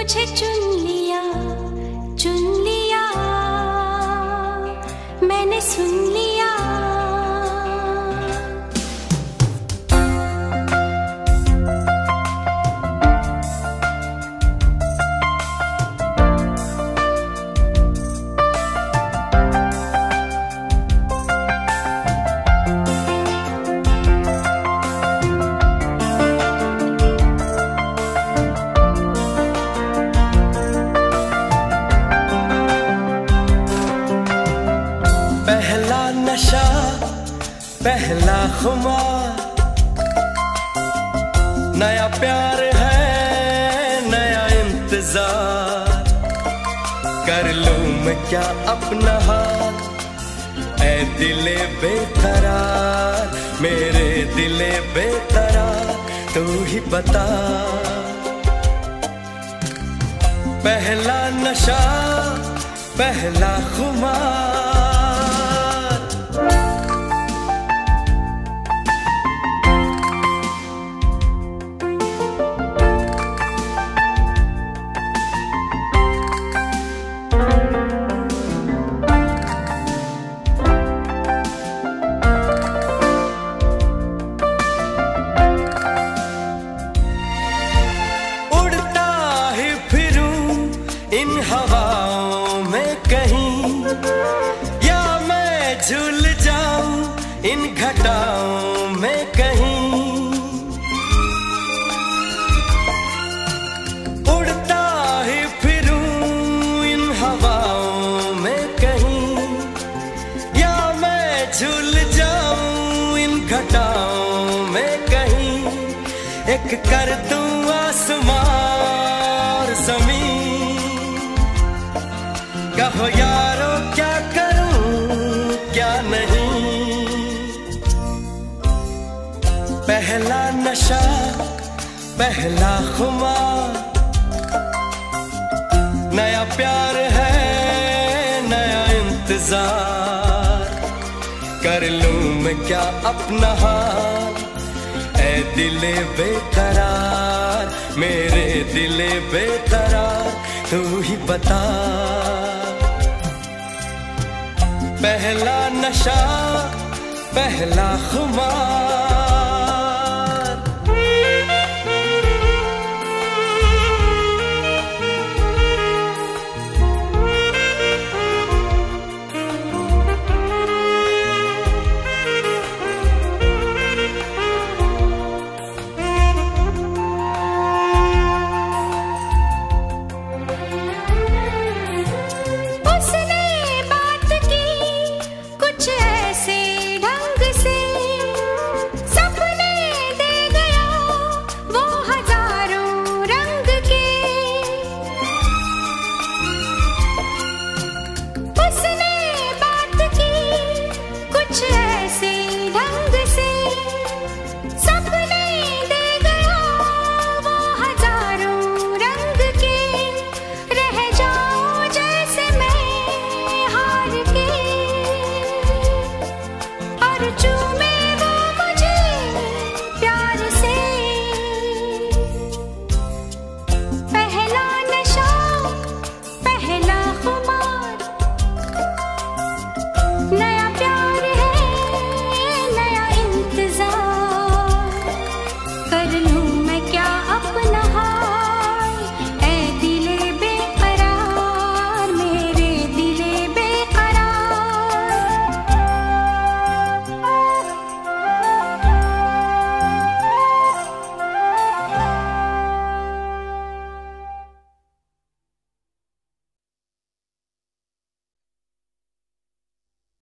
मुझे चुन लिया मैंने सुन लिया। पहला नशा पहला खुमार, नया प्यार है नया इंतजार। कर लूं मैं क्या अपना हाल, ऐ दिले बेकरार, मेरे दिले बेकरार, तू ही बता। पहला नशा पहला खुमार, इन हवाओं में कहीं, या मैं झूल जाऊं इन घटाओं में कहीं। उड़ता ही फिरूं इन हवाओं में कहीं, या मैं झूल जाऊं इन घटाओं में कहीं। एक कर दूं आसमां और ज़मीन, कहो यारो क्या करूं क्या नहीं। पहला नशा पहला खुमार, नया प्यार है नया इंतजार। कर लूं मैं क्या अपना हाल, ऐ दिले बेकरार, मेरे दिले बेकरार, तू ही बता। पहला नशा पहला खुमार।